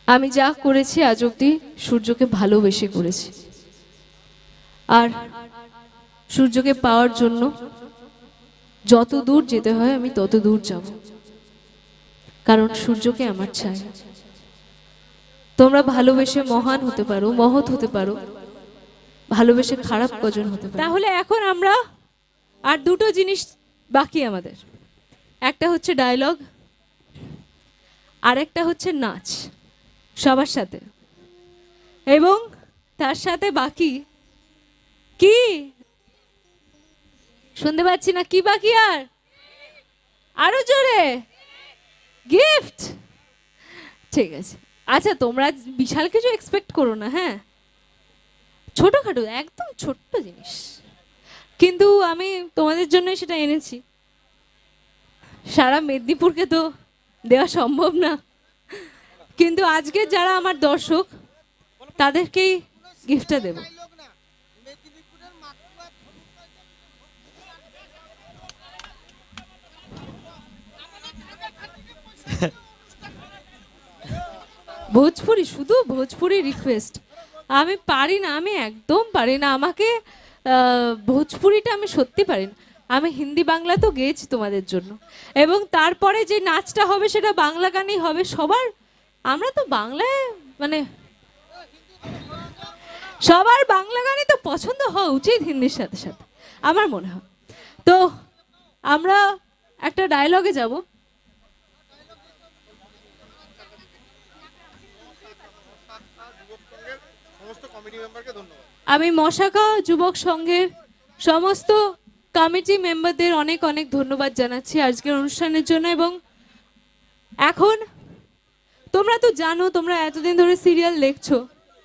আমি যা করেছি আজ অব্দি সূর্যকে ভালোবেসে করেছি, আর সূর্যকে পাওয়ার জন্য যত দূর যেতে হয় আমি তত দূর যাব, কারণ সূর্যকে আমার চাই। তোমরা ভালোবেসে মহান হতে পারো, মহৎ হতে পারো, ভালোবেসে খারাপ কজন হতে পারে। তাহলে এখন আমরা আর দুটো জিনিস বাকি আমাদের, একটা হচ্ছে ডায়লগ আর একটা হচ্ছে নাচ সবার সাথে, এবং তার সাথে বাকি কি শুনতে পাচ্ছি না, কি বাকি? আর আরো জোরে গিফট। ঠিক আছে, আচ্ছা তোমরা বিশাল কিছু এক্সপেক্ট করো না, হ্যাঁ ছোটখাটো একদম ছোট্ট জিনিস, কিন্তু আমি তোমাদের জন্য সেটা এনেছি। সারা মেদিনীপুরকে তো দেওয়া সম্ভব না, কিন্তু আজকে যারা আমার দর্শক তাদেরকেই গিফটটা দেব। ভোজপুরি, শুধু ভোজপুরি রিকোয়েস্ট। আমি পারি না, আমি একদম পারি না, আমাকে ভোজপুরিটা আমি সত্যি পারি না। আমি হিন্দি বাংলা তো গেয়েছি তোমাদের জন্য, এবং তারপরে যে নাচটা হবে সেটা বাংলা গানেই হবে সবার। আমরা তো বাংলায় মানে সবার বাংলা গানই তো পছন্দ হওয়া উচিত হিন্দির সাথে সাথে, আমার মনে হয়। তো আমরা একটা ডায়লগে যাব। আমি মশাকা যুবক সংঘের সমস্ত কমিটি মেম্বারদের অনেক অনেক ধন্যবাদ জানাচ্ছি আজকের অনুষ্ঠানের জন্য। এবং এখন তোমরা তো জানো, তোমরা এতদিন ধরে সিরিয়াল দেখছো।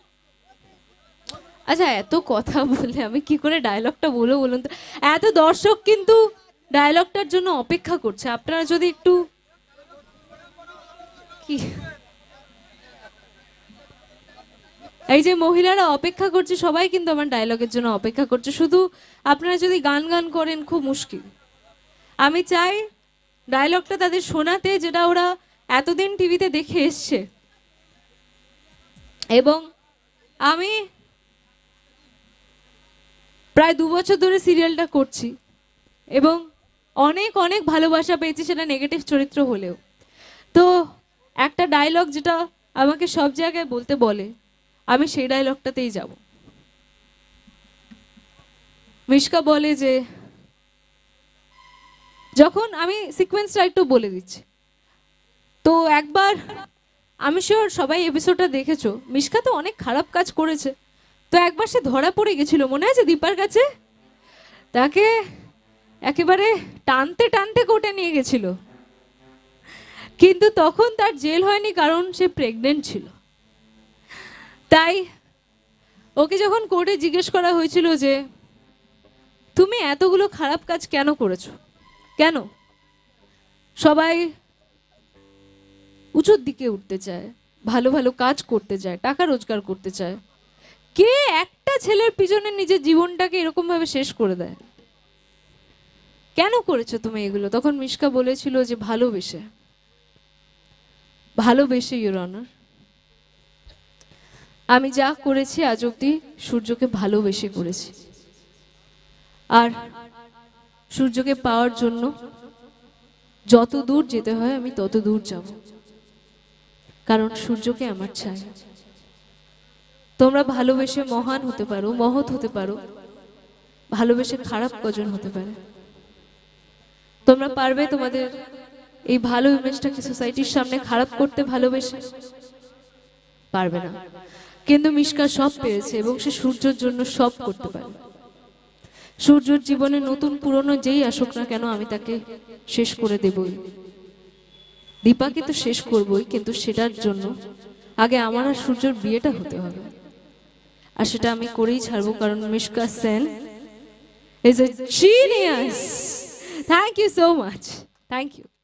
আচ্ছা এত কথা বললে আমি কি করে ডায়লগটা বলবো বলুন তো? এত দর্শক কিন্তু ডায়লগটার জন্য অপেক্ষা করছে, আপনারা যদি একটু কি, এই যে মহিলারা অপেক্ষা করছে সবাই কিন্তু আমার ডায়লগের জন্য অপেক্ষা করছে, শুধু আপনারা যদি গান গান করেন খুব মুশকিল। আমি চাই ডায়লগটা তাদের শোনাতে, যেটা ওরা এতদিন টিভিতে দেখে এসছে। এবং আমি প্রায় 2 বছর ধরে সিরিয়ালটা করছি এবং অনেক অনেক ভালোবাসা পেয়েছি, সেটা নেগেটিভ চরিত্র হলেও। তো একটা ডায়লগ যেটা আমাকে সব জায়গায় বলতে বলে, আমি সেই ডায়লগটাতেই যাব। মিশকা বলে যে, যখন আমি সিকোয়েন্সটা একটু বলে দিচ্ছি, তো একবার আমি শিওর সবাই এপিসোডটা দেখেছো, মিশকা তো অনেক খারাপ কাজ করেছে। তো একবার সে ধরা পড়ে গেছিল, মনে আছে দীপার কাছে? তাকে একেবারে টানতে টানতে কোর্টে নিয়ে গেছিল, কিন্তু তখন তার জেল হয়নি কারণ সে প্রেগনেন্ট ছিল। তাই ওকে যখন কোর্টে জিজ্ঞেস করা হয়েছিল যে তুমি এতগুলো খারাপ কাজ কেন করেছো, কেন? সবাই উঁচুর দিকে উঠতে চায়, ভালো ভালো কাজ করতে চায়, টাকা রোজগার করতে চায়, কে একটা ছেলের পিছনে নিজের জীবনটাকে এরকম ভাবে শেষ করে দেয়? কেন করেছো তুমি এগুলো? তখন মিশকা বলেছিল যে ভালোবেসে, ভালোবেসে ইওর অনার। আমি যা করেছি আজ অব্দি সূর্যকে ভালোবেসে করেছি, আর সূর্যকে পাওয়ার জন্য যত দূর যেতে হয় আমি তত দূর যাব, কারণ সূর্যকে আমার চাই। তোমরা ভালোবেসে মহান হতে পারো, মহৎ হতে পারো, ভালোবেসে খারাপ কজন হতে পারে। তোমরা পারবে তোমাদের এই ভালো ইমেজটাকে সোসাইটির সামনে খারাপ করতে ভালোবেসে? পারবে না, কিন্তু মিশকা সব পেরেছে এবং সে সূর্যের জন্য সব করতে পারে। সূর্যর জীবনে নতুন পুরনো যেই আসুক না কেন আমি তাকে শেষ করে দেবই। দীপাকে তো শেষ করবই, কিন্তু সেটার জন্য আগে আমার আর সূর্যর বিয়েটা হতে হবে, আর সেটা আমি করেই ছাড়বো, কারণ Mishka Sen is a genius. Thank you so much. Thank you.